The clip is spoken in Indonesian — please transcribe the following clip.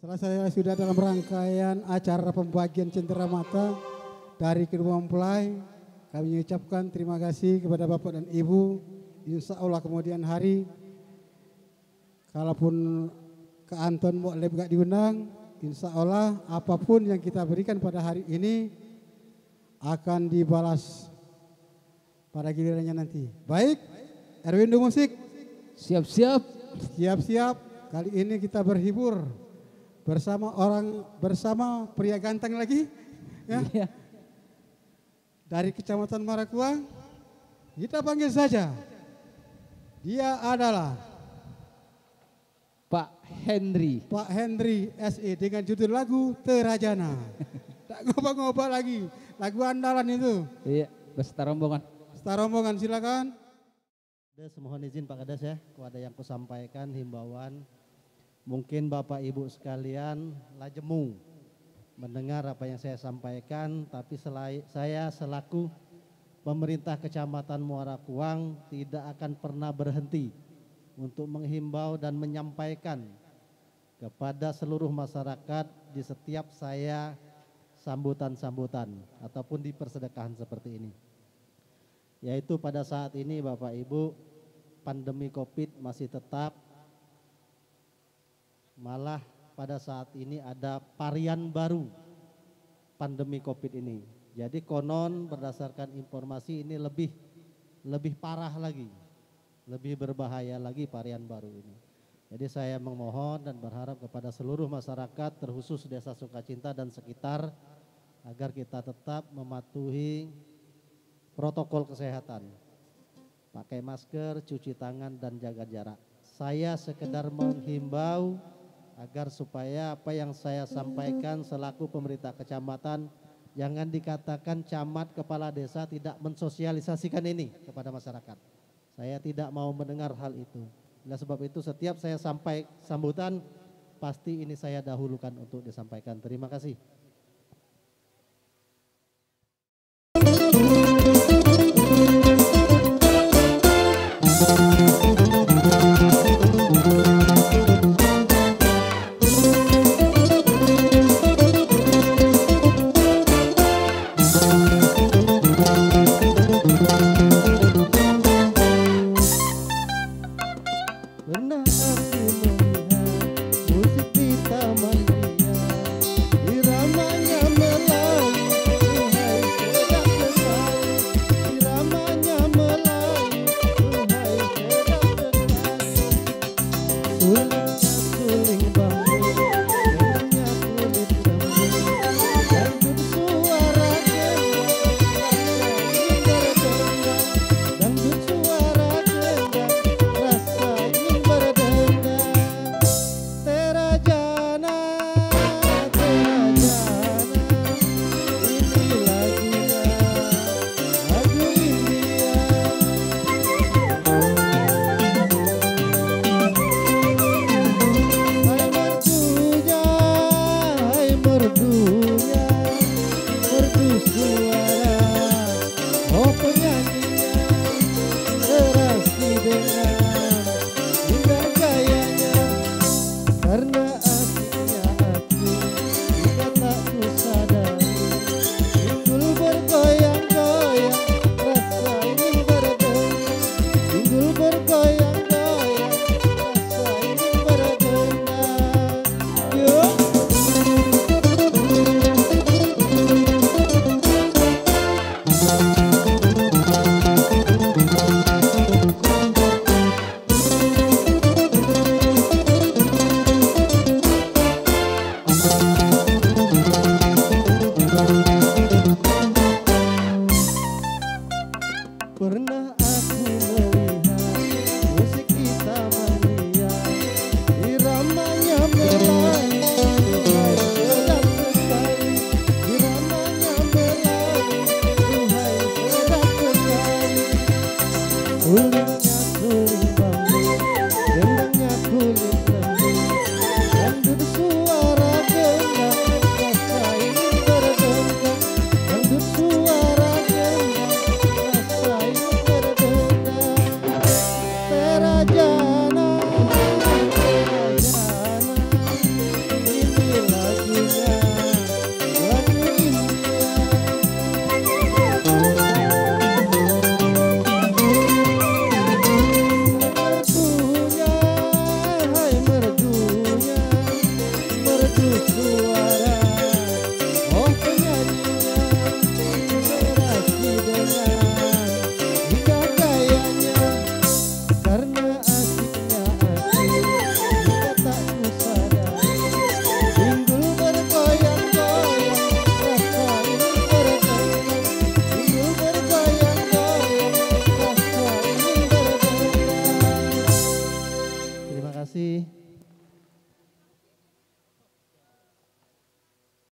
Setelah saya sudah dalam rangkaian acara pembagian cenderamata dari kedua mempelai, kami mengucapkan terima kasih kepada Bapak dan Ibu. Insya Allah kemudian hari, kalaupun ke Anton boleh gak diundang, insya Allah apapun yang kita berikan pada hari ini akan dibalas pada gilirannya nanti. Baik, Erwindo Musik. Siap-siap. Siap-siap, kali ini kita berhibur bersama pria ganteng lagi ya. Iya. Dari Kecamatan Marakuang, kita panggil saja. Dia adalah Pak Henry. Pak Henry SE dengan judul lagu Terajana. Tak ngoba-ngoba lagi, lagu andalan itu. Iya, beserta rombongan. Star rombongan silakan. Kades, mohon izin Pak Kades ya, kepada yang kusampaikan himbauan. Mungkin Bapak Ibu sekalian lajemu mendengar apa yang saya sampaikan, tapi saya selaku pemerintah Kecamatan Muara Kuang tidak akan pernah berhenti untuk menghimbau dan menyampaikan kepada seluruh masyarakat di setiap saya sambutan-sambutan ataupun di persedekahan seperti ini. Yaitu pada saat ini Bapak Ibu, pandemi COVID masih tetap, malah pada saat ini ada varian baru pandemi COVID ini. Jadi konon berdasarkan informasi ini lebih parah lagi, lebih berbahaya lagi varian baru ini. Jadi saya memohon dan berharap kepada seluruh masyarakat terkhusus Desa Sukacinta dan sekitar agar kita tetap mematuhi protokol kesehatan, pakai masker, cuci tangan dan jaga jarak. Saya sekedar menghimbau agar supaya apa yang saya sampaikan selaku pemerintah kecamatan, jangan dikatakan camat kepala desa tidak mensosialisasikan ini kepada masyarakat. Saya tidak mau mendengar hal itu. Oleh sebab itu setiap saya sampai sambutan, pasti ini saya dahulukan untuk disampaikan. Terima kasih.